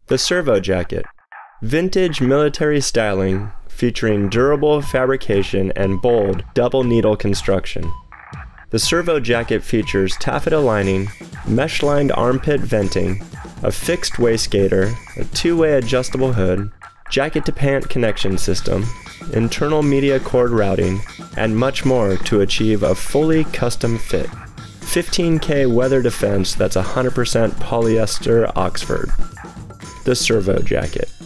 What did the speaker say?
The Servo Jacket. Vintage military styling featuring durable fabrication and bold double needle construction. The Servo Jacket features taffeta lining, mesh-lined armpit venting, a fixed waist gaiter, a two-way adjustable hood, jacket-to-pant connection system, internal media cord routing, and much more to achieve a fully custom fit. 15K weather defense that's 100% polyester Oxford. The Servo Jacket.